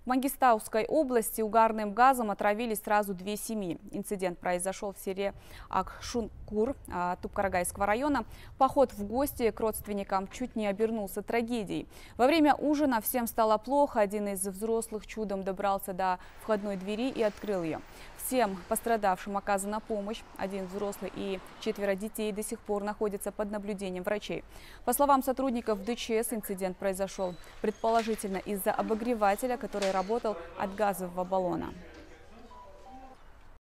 Мангистауской области угарным газом отравились сразу 2 семьи. Инцидент произошел в селе Акшункур Тупкарагайского района. Поход в гости к родственникам чуть не обернулся трагедией. Во время ужина всем стало плохо. Один из взрослых чудом добрался до входной двери и открыл ее. Всем пострадавшим оказана помощь. Один взрослый и 4 детей до сих пор находятся под наблюдением врачей. По словам сотрудников ДЧС, инцидент произошел предположительно из-за обогревателя, который работал от газового баллона.